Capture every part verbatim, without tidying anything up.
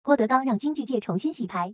郭德纲让京剧界重新洗牌。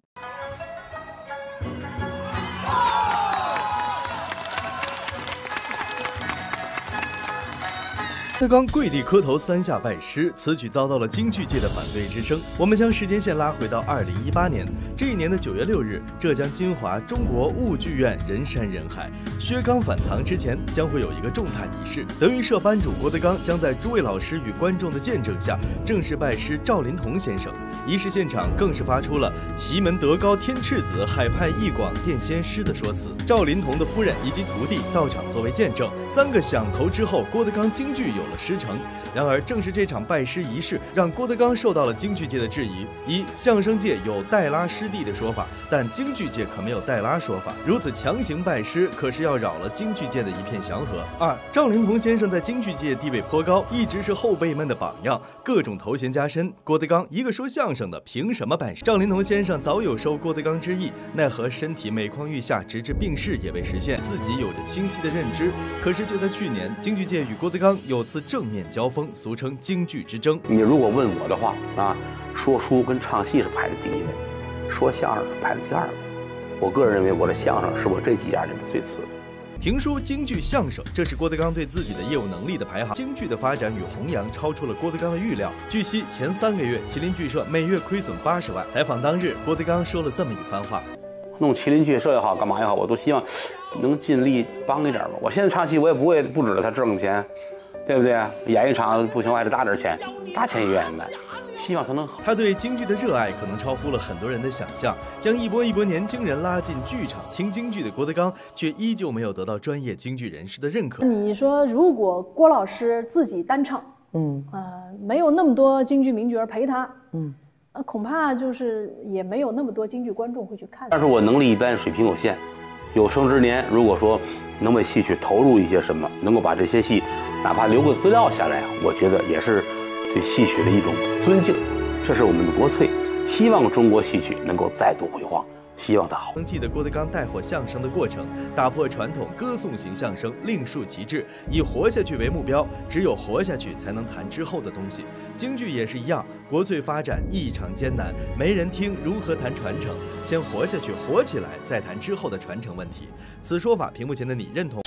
郭德纲跪地磕头三下拜师，此举遭到了京剧界的反对之声。我们将时间线拉回到二零一八年，这一年的九月六日，浙江金华中国婺剧院人山人海。薛刚返堂之前，将会有一个重大仪式。德云社班主郭德纲将在诸位老师与观众的见证下，正式拜师赵林童先生。仪式现场更是发出了“奇门德高天赤子，海派艺广电仙师”的说辞。赵林童的夫人以及徒弟到场作为见证。三个响头之后，郭德纲京剧有了师承。然而，正是这场拜师仪式，让郭德纲受到了京剧界的质疑。一、相声界有代拉师弟的说法，但京剧界可没有代拉说法。如此强行拜师，可是要扰了京剧界的一片祥和。二、赵林童先生在京剧界地位颇高，一直是后辈们的榜样，各种头衔加身。郭德纲一个说相声的，凭什么拜师？赵林童先生早有收郭德纲之意，奈何身体每况愈下，直至病逝也未实现，自己有着清晰的认知。可是就在去年，京剧界与郭德纲有次正面交锋，俗称京剧之争。 你如果问我的话啊，说书跟唱戏是排在第一位，说相声是排在第二位。我个人认为，我的相声是我这几家里面最次的。 评书、京剧、相声，这是郭德纲对自己的业务能力的排行。京剧的发展与弘扬超出了郭德纲的预料。据悉，前三个月，麒麟剧社每月亏损八十万。采访当日，郭德纲说了这么一番话： 弄麒麟剧社也好，干嘛也好，我都希望能尽力帮一点吧。我现在唱戏，我也不会不指着他挣钱，对不对？演一场不行，我还得打点钱，大钱也愿意卖。希望他能好。 他对京剧的热爱可能超乎了很多人的想象，将一波一波年轻人拉进剧场听京剧的郭德纲，却依旧没有得到专业京剧人士的认可。 你说，如果郭老师自己单唱，嗯，呃，没有那么多京剧名角陪他，嗯，呃，恐怕就是也没有那么多京剧观众会去看。 但是我能力一般，水平有限，有生之年，如果说能为戏曲投入一些什么，能够把这些戏，哪怕留个资料下来，我觉得也是对戏曲的一种尊敬，这是我们的国粹。希望中国戏曲能够再度辉煌，希望它好。 记得郭德纲带火相声的过程，打破传统歌颂型相声，另树其志，以活下去为目标。只有活下去，才能谈之后的东西。京剧也是一样，国粹发展异常艰难，没人听，如何谈传承？先活下去，活起来，再谈之后的传承问题。此说法，屏幕前的你认同？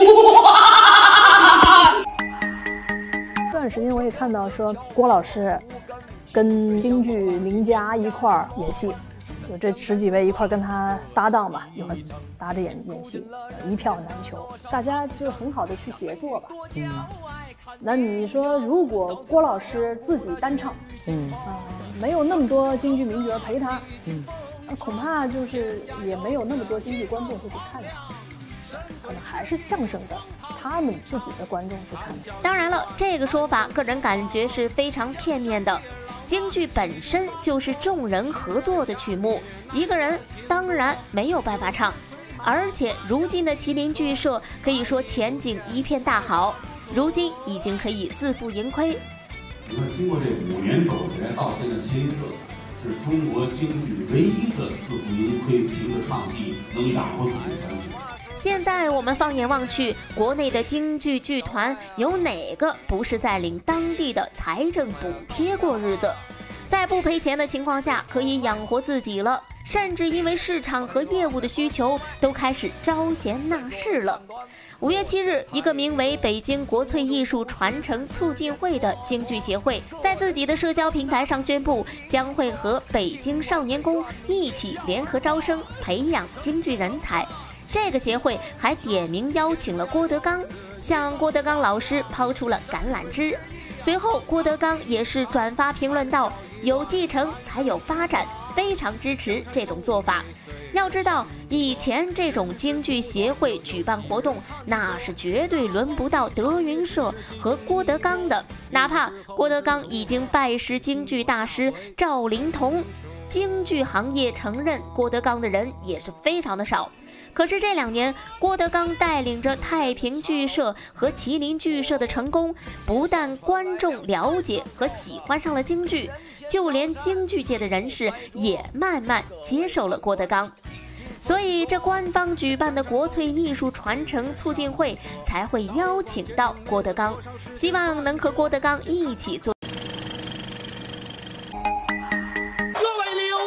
这段时间我也看到说，郭老师跟京剧名家一块儿演戏，有这十几位一块儿跟他搭档吧，一块儿搭着演演戏，一票难求，大家就很好的去协作吧。嗯，那你说，如果郭老师自己单唱，嗯，呃、没有那么多京剧名角陪他，嗯，那恐怕就是也没有那么多京剧观众会去看他。可能还是相声的他们自己的观众去看的。 当然了，这个说法个人感觉是非常片面的。京剧本身就是众人合作的曲目，一个人当然没有办法唱。而且如今的麒麟剧社可以说前景一片大好，如今已经可以自负盈亏。 你看，经过这五年走起来，到现在麒麟社是中国京剧唯一的自负盈亏，凭着唱戏能养活自己的团体。 现在我们放眼望去，国内的京剧剧团有哪个不是在领当地的财政补贴过日子？在不赔钱的情况下，可以养活自己了，甚至因为市场和业务的需求，都开始招贤纳士了。五月七日，一个名为北京国粹艺术传承促进会的京剧协会，在自己的社交平台上宣布，将会和北京少年宫一起联合招生，培养京剧人才。这个协会还点名邀请了郭德纲，向郭德纲老师抛出了橄榄枝。随后，郭德纲也是转发评论道：“有继承才有发展，非常支持这种做法。”要知道，以前这种京剧协会举办活动，那是绝对轮不到德云社和郭德纲的。哪怕郭德纲已经拜师京剧大师赵林童，京剧行业承认郭德纲的人也是非常的少。可是这两年，郭德纲带领着太平剧社和麒麟剧社的成功，不但观众了解和喜欢上了京剧，就连京剧界的人士也慢慢接受了郭德纲。所以这官方举办的国粹艺术传承促进会才会邀请到郭德纲，希望能和郭德纲一起做。 各位领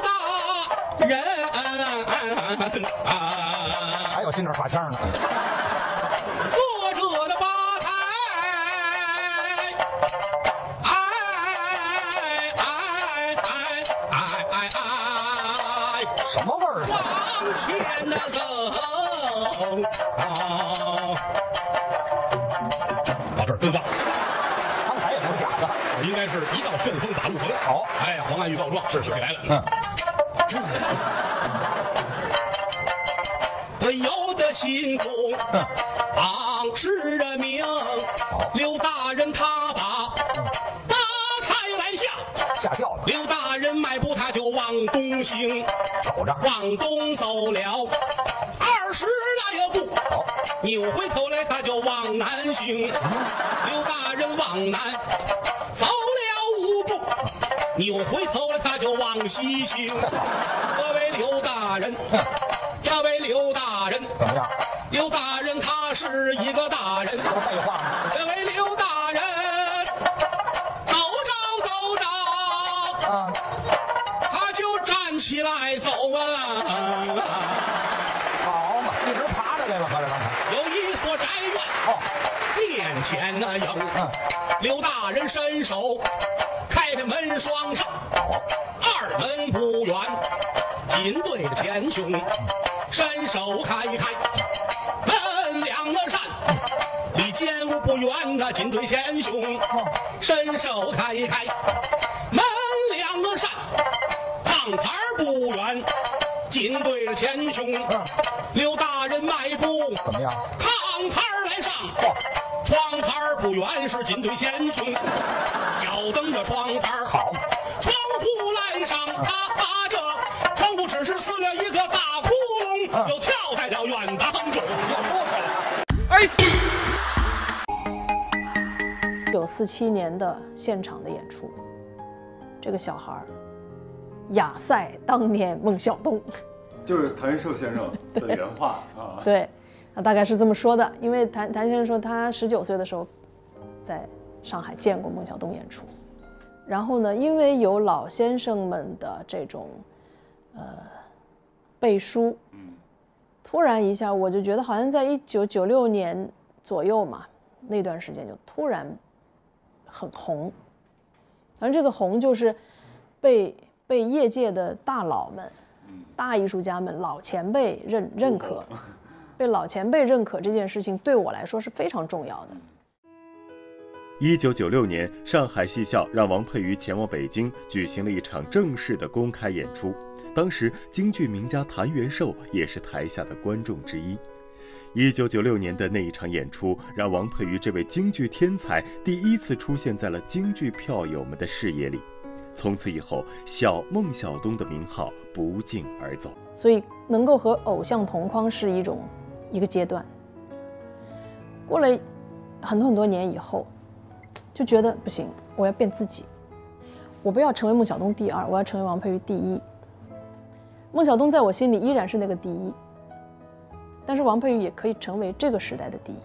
还有心这耍腔呢。 作者的吧台，哎哎哎哎哎哎， 什么味儿？ 往前的走，到这儿真棒。 刚才也不是假的， 应该是一道旋风打路横。 好， 哎，黄安预告状是起来了。 嗯。 温柔的心中，往事人名。刘大人他把八抬来下， 下轿子。 刘大人迈步他就往东行， 走着， 往东走了二十来步，扭回头来他就往南行。刘大人往南走了五步，扭回头来他就往西行。各位刘大人，各位刘大人， 怎么样？ 刘大人他是一个大人， 这不废话吗？ 各位刘大人，走着走着， 啊， 他就站起来走啊。 好嘛，一直爬着来了，合着刚才。 有一所宅院， 哦， 面前那有， 嗯， 刘大人伸手开开门双上，二门不远，紧对着前胸，伸手开开门两个扇，离间屋不远那紧对前胸，伸手开开门两个扇，炕台不远，紧对着前胸。刘大人迈步怎么样？ 炕台来上，窗台不远是紧对前胸，脚蹬着窗台好， 窗户来上，他这窗户只是撕了一个大窟窿，又跳在了院当中，又出去了。哎， 一九四七年的现场的演出，这个小孩亚赛当年孟小冬， 就是谭仁寿先生的原话啊。 对，那大概是这么说的。因为谭谭先生说他十九岁的时候在上海见过孟小冬演出，然后呢，因为有老先生们的这种呃背书，突然一下我就觉得好像在一九九六年左右嘛，那段时间就突然很红。反正这个红就是被被业界的大佬们、大艺术家们、老前辈认认可，被老前辈认可这件事情对我来说是非常重要的。 一九九六年，上海戏校让王佩瑜前往北京举行了一场正式的公开演出。当时，京剧名家谭元寿也是台下的观众之一。一九九六年的那一场演出，让王佩瑜这位京剧天才第一次出现在了京剧票友们的视野里。从此以后，小孟小冬的名号不胫而走。 所以，能够和偶像同框是一种一个阶段。过了很多很多年以后，就觉得不行，我要变自己，我不要成为孟小冬第二，我要成为王佩瑜第一。孟小冬在我心里依然是那个第一，但是王佩瑜也可以成为这个时代的第一。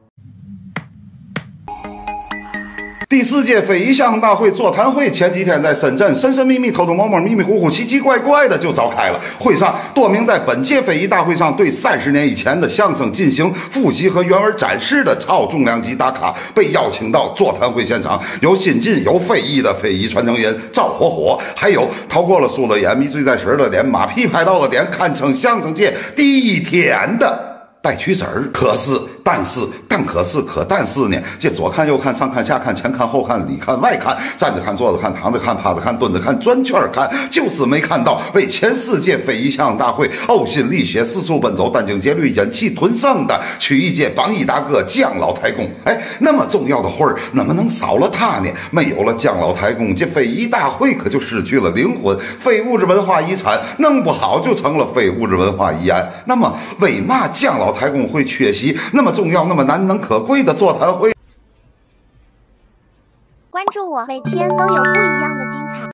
第四届非遗相声大会座谈会前几天在深圳神神秘秘、偷偷摸摸、迷迷糊糊、奇奇怪怪的就召开了。会上多名在本届非遗大会上对三十年以前的相声进行复习和原文展示的超重量级大咖被邀请到座谈会现场，有新晋有非遗的非遗传承人赵火火，还有逃过了输了眼、迷醉在神的脸、马屁拍到了点，堪称相声界第一天的带曲子儿。可是但是但可是可但是呢，这左看右看上看下看前看后看里看外看，站着看坐着看躺着看趴着看蹲着看转圈看，就是没看到为前四届非遗相声大会呕心沥血四处奔走殚精竭虑忍气吞声的曲艺界榜一大哥姜老太公。哎，那么重要的会儿怎么能少了他呢？没有了姜老太公，这非遗大会可就失去了灵魂，非物质文化遗产弄不好就成了非物质文化遗案。那么为嘛姜老太公会缺席那么重要那么难能可贵的座谈会？ 关注我，每天都有不一样的精彩。